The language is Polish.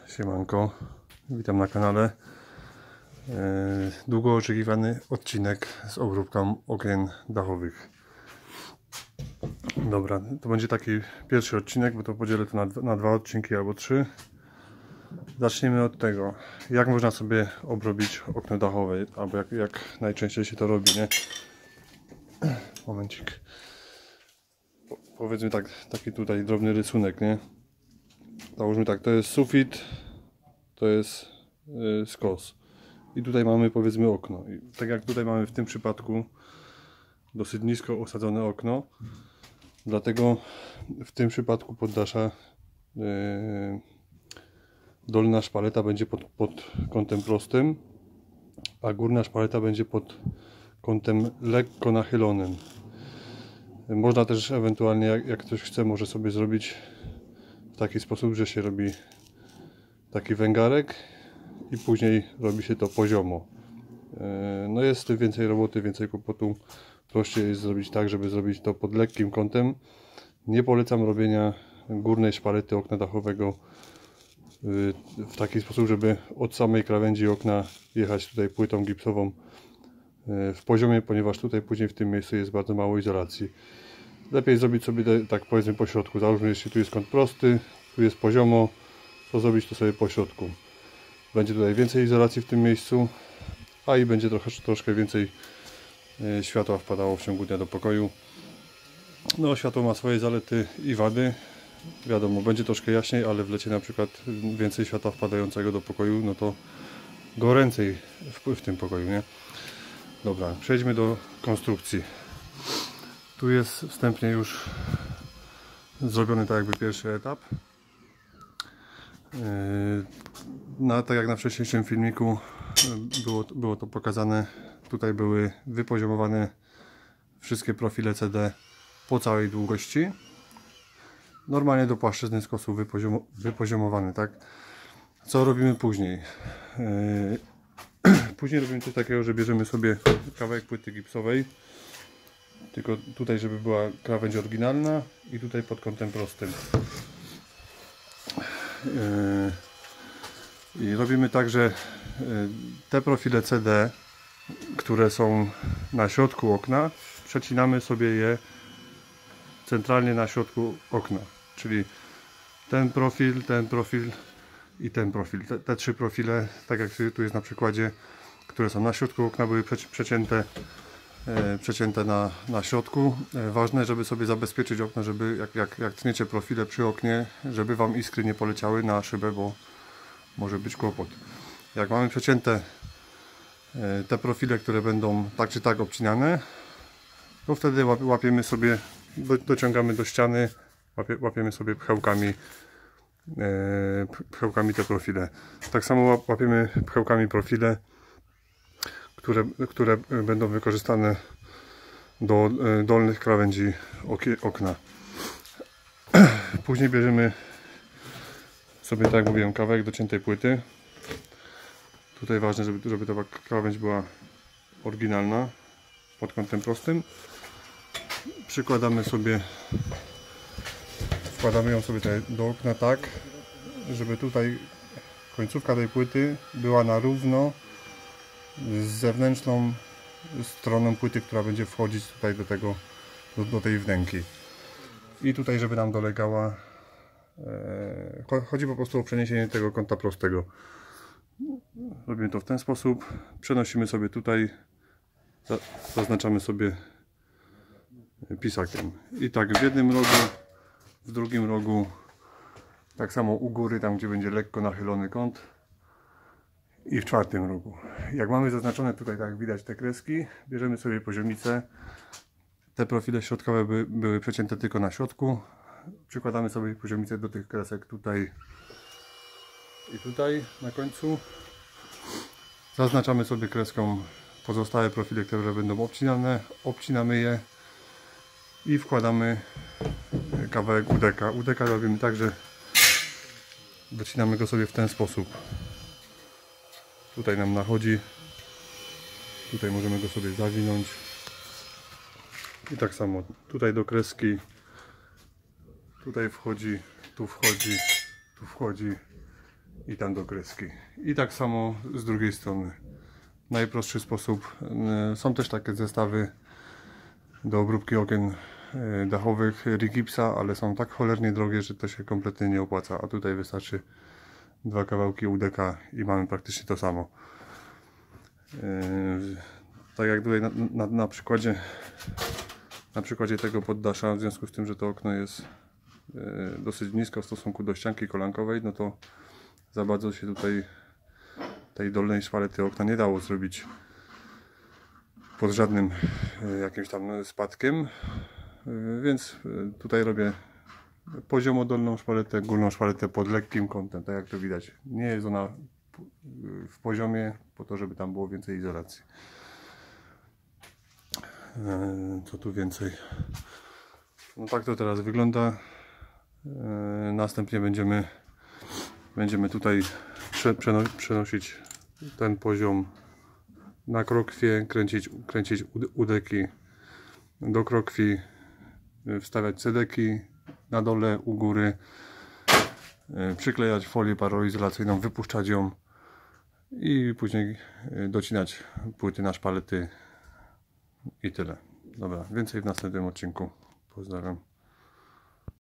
Siemanko, witam na kanale. Długo oczekiwany odcinek z obróbką okien dachowych. Dobra, to będzie taki pierwszy odcinek, bo to podzielę to na dwa odcinki albo trzy. Zaczniemy od tego, jak można sobie obrobić okno dachowe, albo jak najczęściej się to robi, nie? Momencik. Powiedzmy tak, taki tutaj drobny rysunek, nie? Załóżmy tak, to jest sufit, to jest skos. I tutaj mamy, powiedzmy, okno. I tak jak tutaj mamy w tym przypadku dosyć nisko osadzone okno, dlatego w tym przypadku poddasza dolna szpaleta będzie pod kątem prostym, a górna szpaleta będzie pod kątem lekko nachylonym. Można też ewentualnie, jak ktoś chce, może sobie zrobić w taki sposób, że się robi taki węgarek i później robi się to poziomo. No jest więcej roboty, więcej kłopotu. Prościej jest zrobić tak, żeby zrobić to pod lekkim kątem. Nie polecam robienia górnej szpalety okna dachowego w taki sposób, żeby od samej krawędzi okna jechać tutaj płytą gipsową w poziomie, ponieważ tutaj później w tym miejscu jest bardzo mało izolacji. Lepiej zrobić sobie tak, powiedzmy, po środku. Załóżmy, jeśli tu jest kąt prosty, tu jest poziomo, to zrobić to sobie po środku. Będzie tutaj więcej izolacji w tym miejscu, a i będzie troszkę więcej światła wpadało w ciągu dnia do pokoju. No, światło ma swoje zalety i wady. Wiadomo, będzie troszkę jaśniej, ale w lecie na przykład więcej światła wpadającego do pokoju, no to goręcej w tym pokoju, nie? Dobra, przejdźmy do konstrukcji. Tu jest wstępnie już zrobiony tak jakby pierwszy etap. Tak jak na wcześniejszym filmiku było to pokazane, tutaj były wypoziomowane wszystkie profile CD po całej długości. Normalnie do płaszczyzny skosu wypoziomowane, tak? Co robimy później? Później robimy coś takiego, że bierzemy sobie kawałek płyty gipsowej, tylko tutaj, żeby była krawędź oryginalna i tutaj pod kątem prostym. I robimy tak, że te profile CD, które są na środku okna, przecinamy sobie je centralnie na środku okna. Czyli ten profil i ten profil. Te trzy profile, tak jak tu jest na przykładzie, które są na środku okna, były przecięte na środku. Ważne, żeby sobie zabezpieczyć okno, żeby jak tniecie profile przy oknie, żeby Wam iskry nie poleciały na szybę, bo może być kłopot. Jak mamy przecięte te profile, które będą tak czy tak obcinane, to wtedy łapiemy sobie, dociągamy do ściany, łapiemy sobie pchełkami te profile. Tak samo łapiemy pchełkami profile, które będą wykorzystane do dolnych krawędzi okna. Później bierzemy sobie, tak jak mówiłem, kawałek dociętej płyty. Tutaj ważne, żeby ta krawędź była oryginalna pod kątem prostym. Wkładamy ją sobie tutaj do okna tak, żeby tutaj końcówka tej płyty była na równo z zewnętrzną stroną płyty, która będzie wchodzić tutaj do tej wnęki. I tutaj, żeby nam dolegała, chodzi po prostu o przeniesienie tego kąta prostego. Robimy to w ten sposób, przenosimy sobie tutaj, zaznaczamy sobie pisakiem. I tak w jednym rogu, w drugim rogu, tak samo u góry, tam gdzie będzie lekko nachylony kąt, i w czwartym rogu. Jak mamy zaznaczone tutaj, tak jak widać, te kreski, bierzemy sobie poziomnicę. Te profile środkowe były przecięte tylko na środku. Przykładamy sobie poziomnicę do tych kresek tutaj i tutaj na końcu. Zaznaczamy sobie kreską pozostałe profile, które będą obcinane. Obcinamy je i wkładamy kawałek udeka. Udeka robimy tak, że docinamy go sobie w ten sposób. Tutaj nam nachodzi, tutaj możemy go sobie zawinąć i tak samo tutaj do kreski, tutaj wchodzi, tu wchodzi, tu wchodzi i tam do kreski. I tak samo z drugiej strony. Najprostszy sposób. Są też takie zestawy do obróbki okien dachowych Rigipsa, ale są tak cholernie drogie, że to się kompletnie nie opłaca. A tutaj wystarczy 2 kawałki UDK i mamy praktycznie to samo. Tak jak tutaj na przykładzie tego poddasza, w związku z tym, że to okno jest dosyć nisko w stosunku do ścianki kolankowej, no to za bardzo się tutaj tej dolnej szpalety okna nie dało zrobić pod żadnym jakimś tam spadkiem, więc tutaj robię poziomo dolną szpaletę, górną szpaletę pod lekkim kątem, tak jak to widać. Nie jest ona w poziomie po to, żeby tam było więcej izolacji. Co tu więcej? No tak to teraz wygląda. Następnie będziemy tutaj przenosić ten poziom na krokwie, kręcić udeki do krokwi, wstawiać cedeki na dole, u góry, przyklejać folię paroizolacyjną, wypuszczać ją i później docinać płyty na szpalety i tyle. Dobra, więcej w następnym odcinku. Pozdrawiam.